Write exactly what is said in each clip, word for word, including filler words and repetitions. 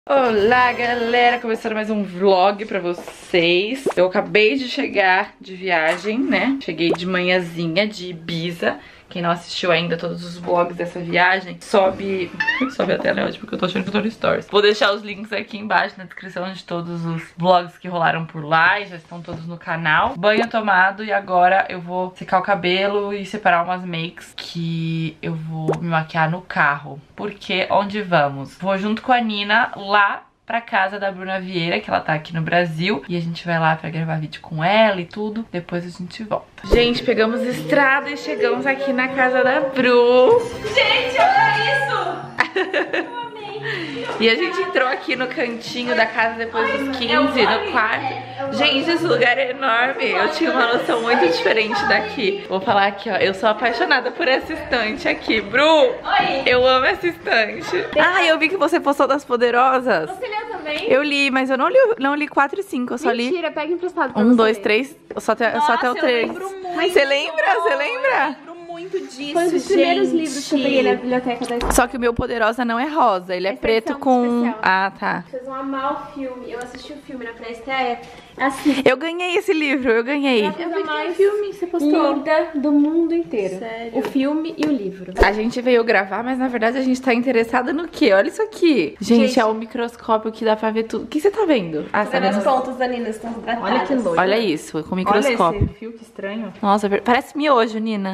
Olá galera, começando mais um vlog pra vocês. Eu acabei de chegar de viagem, né? Cheguei de manhãzinha de Ibiza. Quem não assistiu ainda todos os vlogs dessa viagem, sobe... sobe a tela hoje porque eu tô achando que eu tô no Stories. Vou deixar os links aqui embaixo na descrição de todos os vlogs que rolaram por lá e já estão todos no canal. Banho tomado e agora eu vou secar o cabelo e separar umas makes que eu vou me maquiar no carro. Porque onde vamos? Vou junto com a Nina lá pra casa da Bruna Vieira, que ela tá aqui no Brasil. E a gente vai lá pra gravar vídeo com ela e tudo. Depois a gente volta. Gente, pegamos estrada e chegamos aqui na casa da Bru. Gente, olha isso! Eu amei. E a gente entrou aqui no cantinho da casa depois dos quinze, no quarto. Gente, esse lugar é enorme. Eu tinha uma noção muito diferente daqui. Vou falar aqui, ó. Eu sou apaixonada por essa estante aqui. Bru, Oi. Eu amo essa estante. Ah, eu vi que você postou das Poderosas. Você leu também? Eu li, mas eu não li, não li quatro e cinco, eu só li... Mentira, pega emprestado pra Um, você dois, ler. três, só até, Nossa, só até o eu três. lembro muito. Você lembra? Você lembra? Eu lembro muito disso, Foi um dos gente. primeiros livros que eu peguei na biblioteca da escola. Só que o meu Poderosa não é rosa, ele é Esse é preto um com... especial. Ah, tá. Vocês vão amar o filme. Eu assisti o filme na pré-estreia. Assista. Eu ganhei esse livro, eu ganhei. É a coisa mais filme, você postou. Linda do mundo inteiro. Sério? O filme e o livro. A gente veio gravar, mas na verdade a gente tá interessada no quê? Olha isso aqui. Gente, Gente. é um microscópio que dá pra ver tudo. O que você tá vendo? Ah, você tá As vendo? pontas da Nina estão hidratadas. Olha que louco. Olha isso, com microscópio. fio, que estranho. Nossa, parece miojo, Nina.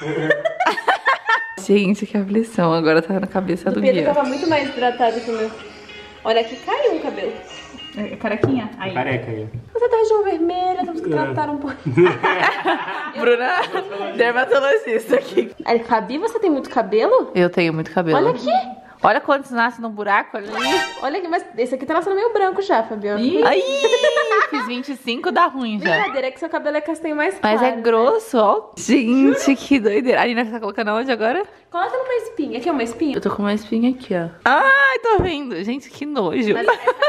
Gente, que aflição. Agora tá na cabeça do, O Pedro guia. tava muito mais hidratado que o meu. Olha aqui, caiu um cabelo. É carequinha? Aí. Careca aí. Você tá região vermelha, temos que tratar um pouco. Bruna, dermatologista aqui. Aí, Fabi, você tem muito cabelo? Eu tenho muito cabelo. Olha aqui. Olha quantos nascem no buraco ali. Olha aqui, mas esse aqui tá nascendo meio branco já, Fabiana. Ai, fiz vinte e cinco, dá ruim já. Brincadeira, é que seu cabelo é castanho mais claro. Mas é grosso, ó. Gente, que doideira. A Nina tá colocando onde agora? Coloca numa espinha. Aqui é uma espinha? Eu tô com uma espinha aqui, ó. Ai, tô vendo. Gente, que nojo. Mas-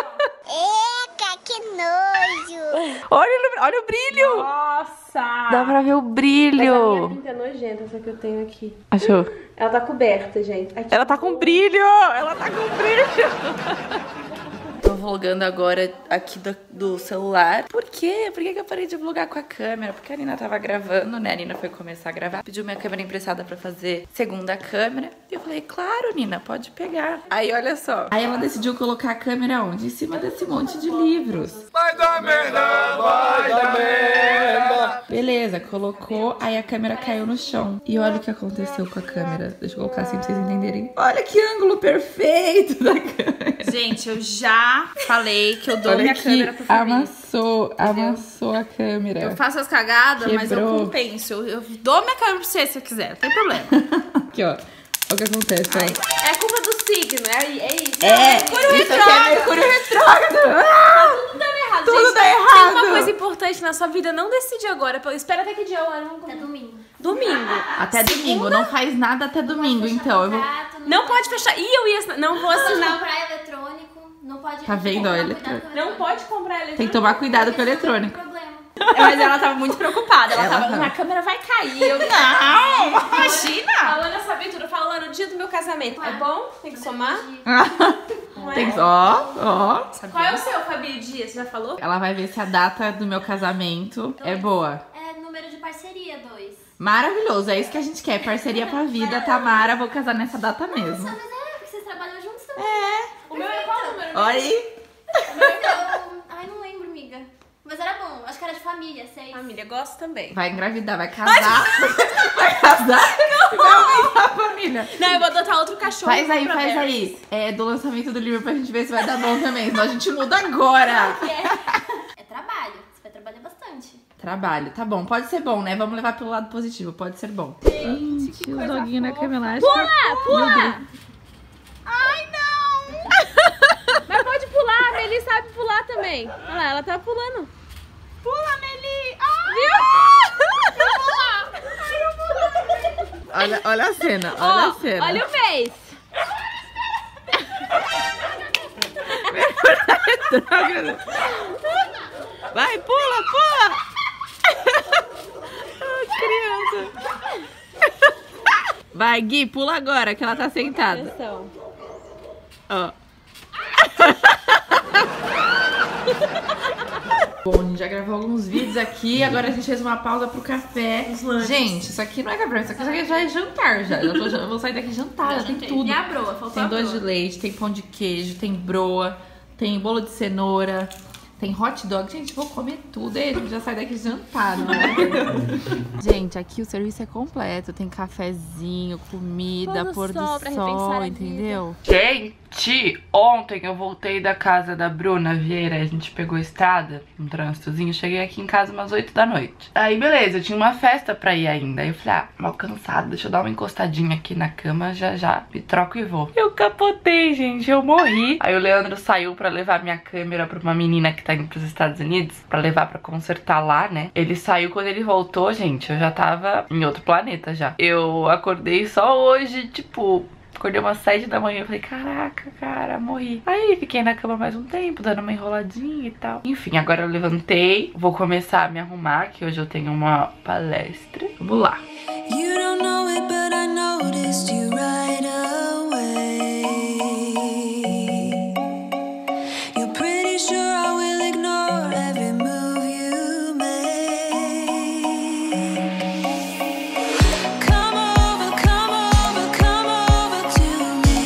Eca, que nojo! Olha, o- olha o brilho. Nossa! Dá pra ver o Mas a minha brilho. pinta é nojenta, essa que eu tenho aqui. Achou? Ela tá coberta, gente. Aqui. Ela tá com brilho. Ela tá com brilho. Tô vlogando agora aqui do, do celular. Por quê? Por que que eu parei de vlogar com a câmera? Porque a Nina tava gravando, né? A Nina foi começar a gravar. Pediu minha câmera emprestada pra fazer segunda câmera. E eu falei, claro, Nina, pode pegar. Aí, olha só. Aí ela decidiu colocar a câmera onde? Em cima desse monte de livros. Vai dar merda, vai dar merda. Beleza, colocou. Aí a câmera caiu no chão. E olha o que aconteceu com a câmera. Deixa eu colocar assim pra vocês entenderem. Olha que ângulo perfeito da câmera. Gente, eu já falei que eu dou Olha minha aqui, câmera pro Fabi. amassou, amassou a câmera. Eu faço as cagadas, mas eu Quebrou. compenso. Eu, eu dou minha câmera pra você se eu quiser, não tem problema. Aqui, ó. Olha o que acontece, ó. É culpa do signo, é, é isso. É, Mercúrio isso aqui é Mercúrio retrógrado. Ah! Tudo dando errado. Tudo gente, dá Tem errado. uma coisa importante na sua vida, não decide agora. Espera até que dia eu ano. É domingo. Domingo. Até domingo, não faz nada até domingo, então. Eu vou... Contrato, Não pode fechar. Ih, eu ia assinar. Não vou Não pode assinar. comprar eletrônico. Não pode. Tá vendo, tomar ó, cuidado eletrônico. com o Não eletrônico. pode comprar eletrônico. Tem que tomar cuidado com o Não eletrônico. tem problema. É, mas ela tava muito preocupada. Ela, Ela tava, tava. a câmera vai cair. Eu... Não, imagina! A Lana sabia tudo. Fala lá no dia do meu casamento. É bom? Tem que somar? Não é? Tem que... Ó, ó. Qual é o seu, Fabi, dia? Você já falou? Ela vai ver se a data do meu casamento é boa. É número de parceria, dois. Maravilhoso, é isso que a gente quer. Parceria pra vida, Tamara. Vou casar nessa data mesmo. Mas é, porque vocês trabalham juntos também. O meu é qual número? Olha aí. Eu... Ai, não lembro, amiga. Mas era bom. Acho que era de família, seis. Família, gosto também. Vai engravidar, vai casar. Vai casar e vai aumentar a família. Não, eu vou adotar outro cachorro. Faz aí, pra faz Vera. aí. É do lançamento do livro pra gente ver se vai dar bom também. Senão a gente muda agora. É trabalho. Você vai trabalhar bastante. Trabalho, tá bom. Pode ser bom, né? Vamos levar pelo lado positivo. Pode ser bom. Gente, o doguinho na cama elástica. Pula, pula! Ai, não! Mas pode pular, a Meli sabe pular também. Olha lá, ela tá pulando. Pula, Meli! Ai! Eu vou lá! Ai, eu vou lá! Olha, olha a cena, olha Ó, a cena. olha o mês. Vai, pula, pula! Ai, criança. Vai, Gui, pula agora que ela tá sentada. Atenção. Ó. Bom, a gente já gravou alguns vídeos aqui, agora a gente fez uma pausa pro café. Gente, isso aqui não é café, isso aqui já é jantar já. Eu, tô, eu vou sair daqui jantar, já tem tudo. E a broa, faltou Tem a doce broa. de leite, tem pão de queijo, tem broa, tem bolo de cenoura, tem hot dog. Gente, vou comer tudo, aí a gente já sai daqui jantar, não é? Gente, aqui o serviço é completo, tem cafezinho, comida, pôr do sol, sol entendeu? Gente, ontem eu voltei da casa da Bruna Vieira, a gente pegou a estrada, um trânsitozinho, cheguei aqui em casa umas oito da noite. Aí beleza, eu tinha uma festa pra ir ainda, aí eu falei, ah, mal cansado, deixa eu dar uma encostadinha aqui na cama, já já me troco e vou. Eu capotei, gente, eu morri. Aí o Leandro saiu pra levar minha câmera pra uma menina que tá indo pros Estados Unidos, pra levar pra consertar lá, né? Ele saiu, quando ele voltou, gente, eu já tava em outro planeta já. Eu acordei só hoje, tipo... Acordei umas sete da manhã, eu falei, caraca, cara, morri. Aí fiquei na cama mais um tempo, dando uma enroladinha e tal. Enfim, agora eu levantei, vou começar a me arrumar, que hoje eu tenho uma palestra. Vamos lá. You don't know it, but I noticed you right away. You're pretty sure I will ignore every move you make. Come over, come over, come over to me.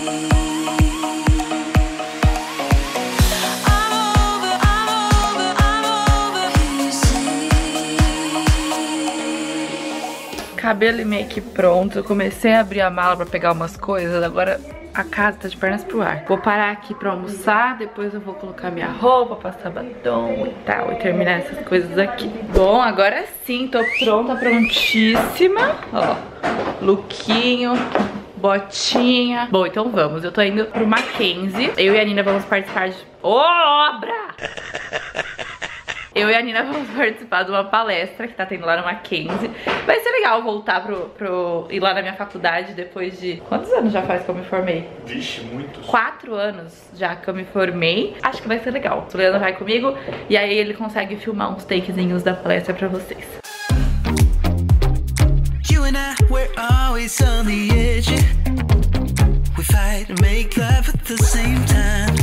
I'm over, I'm over, I'm over, you see. Cabelo e make pronto, eu comecei a abrir a mala pra pegar umas coisas, agora a casa tá de pernas pro ar. Vou parar aqui pra almoçar, depois eu vou colocar minha roupa, passar batom e tal, e terminar essas coisas aqui. Bom, agora sim, tô pronta, prontíssima. Ó, lookinho, botinha. Bom, então vamos, eu tô indo pro Mackenzie. Eu e a Nina vamos participar de... Ô, obra! Eu e a Nina vamos participar de uma palestra que tá tendo lá no Mackenzie. Vai ser legal voltar pro, pro... ir lá na minha faculdade depois de... Quantos anos já faz que eu me formei? Vixe, muitos. Quatro anos já que eu me formei. Acho que vai ser legal. O Leandro vai comigo e aí ele consegue filmar uns takezinhos da palestra pra vocês. You and I, we're always on the edge. We fight and make love at the same time.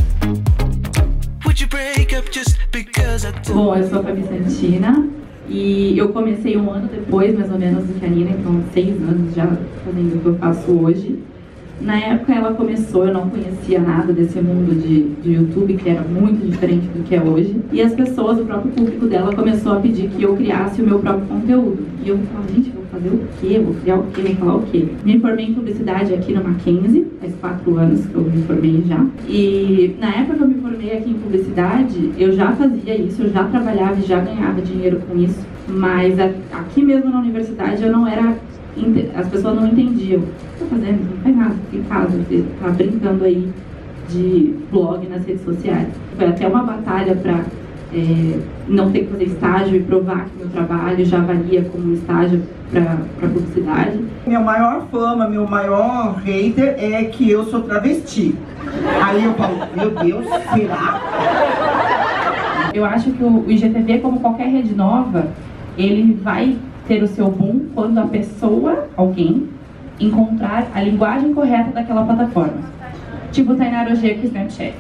Bom, eu sou a Fabi Santina e eu comecei um ano depois, mais ou menos, do que a Nina, então seis anos já fazendo o que eu faço hoje. Na época ela começou, eu não conhecia nada desse mundo de, de YouTube, que era muito diferente do que é hoje. E as pessoas, o próprio público dela começou a pedir que eu criasse o meu próprio conteúdo. E eu falava, gente, vou fazer o quê? Vou criar o quê? Vou falar o quê? Me formei em publicidade aqui no Mackenzie, faz quatro anos que eu me formei já. E na época que eu me formei aqui em publicidade, eu já fazia isso, eu já trabalhava e já ganhava dinheiro com isso. Mas a, aqui mesmo na universidade eu não era... As pessoas não entendiam. O que eu tô fazendo? Não faz nada, fica em casa, tá brincando aí de blog nas redes sociais. Foi até uma batalha pra é, não ter que fazer estágio e provar que meu trabalho já valia como estágio pra, pra publicidade. Minha maior fama, meu maior hater é que eu sou travesti. Aí eu falo, meu Deus, será? Eu acho que o I G T V, como qualquer rede nova, ele vai ter o seu boom quando a pessoa, alguém, encontrar a linguagem correta daquela plataforma. Tipo Tainara Ojea com o Snapchat.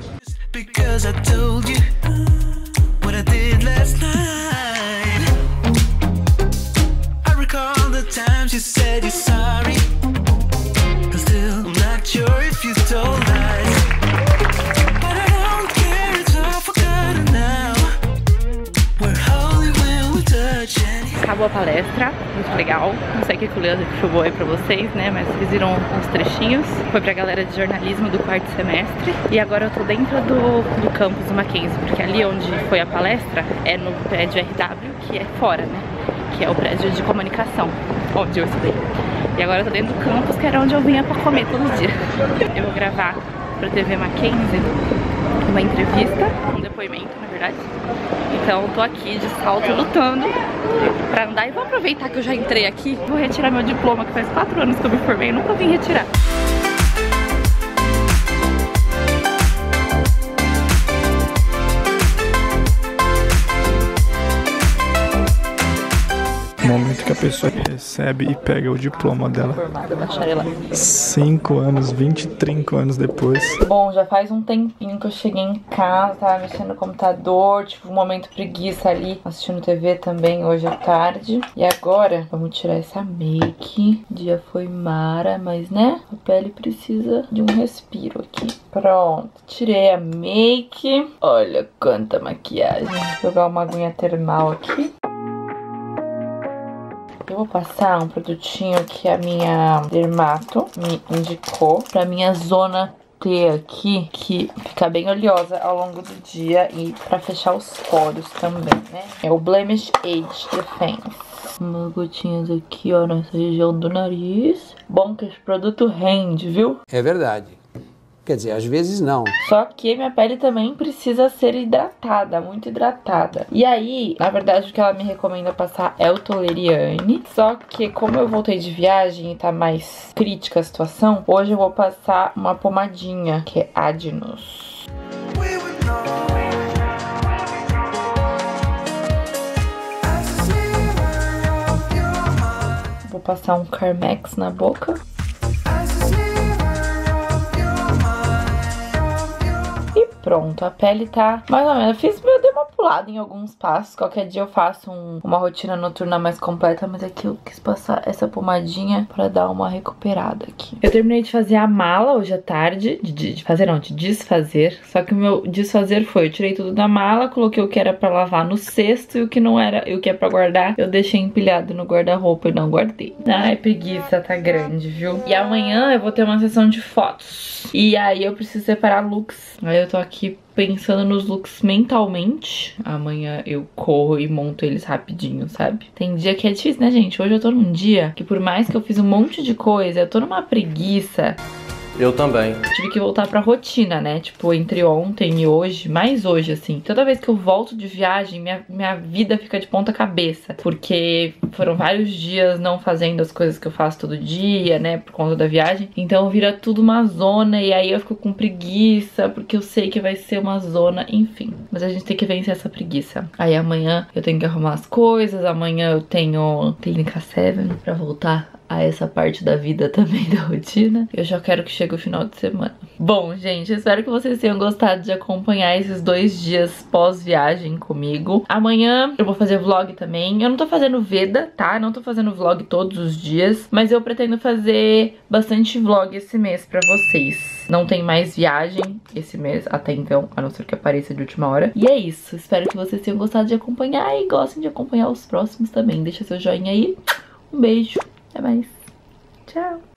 Acabou a palestra, muito legal. Não sei o que o Leandro filmou aí pra vocês, né? Mas vocês viram uns trechinhos. Foi pra galera de jornalismo do quarto semestre. E agora eu tô dentro do, do campus do Mackenzie, porque ali onde foi a palestra é no prédio R W, que é fora, né? Que é o prédio de comunicação, onde eu estudei. E agora eu tô dentro do campus, que era onde eu vinha pra comer todos os dias. Eu vou gravar pra T V Mackenzie uma entrevista, um depoimento, na verdade. Então tô aqui de salto lutando pra andar. E vou aproveitar que eu já entrei aqui. Vou retirar meu diploma, que faz quatro anos que eu me formei e nunca vim retirar. O momento que a pessoa recebe e pega o diploma dela. Formada, bacharelada. Cinco anos, vinte, trinta anos depois. Bom, já faz um tempinho que eu cheguei em casa, tava mexendo no computador, tive um momento preguiça ali, assistindo T V também hoje à tarde. E agora, vamos tirar essa make. O dia foi mara, mas né, a pele precisa de um respiro aqui. Pronto, tirei a make. Olha quanta maquiagem. Vou jogar uma aguinha termal aqui. Eu vou passar um produtinho que a minha dermato me indicou pra minha zona T aqui, que fica bem oleosa ao longo do dia e pra fechar os poros também, né? É o Blemish Age Defense. Umas gotinhas aqui, ó, nessa região do nariz. Bom que esse produto rende, viu? É verdade. Quer dizer, às vezes não. Só que minha pele também precisa ser hidratada, muito hidratada. E aí, na verdade, o que ela me recomenda passar é o Toleriane. Só que como eu voltei de viagem e tá mais crítica a situação, hoje eu vou passar uma pomadinha, que é Adnos. Vou passar um Carmex na boca. Pronto, a pele tá mais ou menos. Fiz, eu dei uma pulada em alguns passos. Qualquer dia eu faço um, uma rotina noturna mais completa, mas aqui eu quis passar essa pomadinha pra dar uma recuperada aqui. Eu terminei de fazer a mala hoje à tarde. De, de, de fazer não, de desfazer. Só que o meu desfazer foi, eu tirei tudo da mala, coloquei o que era pra lavar no cesto e o que não era, e o que é pra guardar, eu deixei empilhado no guarda-roupa e não guardei. Ai, preguiça, tá grande, viu? E amanhã eu vou ter uma sessão de fotos. E aí eu preciso separar looks. Aí eu tô aqui aqui pensando nos looks mentalmente. Amanhã eu corro e monto eles rapidinho, sabe? Tem dia que é difícil, né, gente? Hoje eu tô num dia que por mais que eu fiz um monte de coisa, eu tô numa preguiça. Eu também. Tive que voltar pra rotina, né? Tipo, entre ontem e hoje, mais hoje, assim. Toda vez que eu volto de viagem, minha, minha vida fica de ponta cabeça. Porque foram vários dias não fazendo as coisas que eu faço todo dia, né? Por conta da viagem. Então vira tudo uma zona e aí eu fico com preguiça, porque eu sei que vai ser uma zona, enfim. Mas a gente tem que vencer essa preguiça. Aí amanhã eu tenho que arrumar as coisas, amanhã eu tenho Clínica sete pra voltar a essa parte da vida também, da rotina. Eu já quero que chegue o final de semana. Bom, gente, eu espero que vocês tenham gostado de acompanhar esses dois dias pós-viagem comigo. Amanhã eu vou fazer vlog também. Eu não tô fazendo Veda, tá? Não tô fazendo vlog todos os dias, mas eu pretendo fazer bastante vlog esse mês pra vocês. Não tem mais viagem esse mês, até então, a não ser que apareça de última hora. E é isso, espero que vocês tenham gostado de acompanhar e gostem de acompanhar os próximos também. Deixa seu joinha aí. Um beijo. Até mais. Tchau.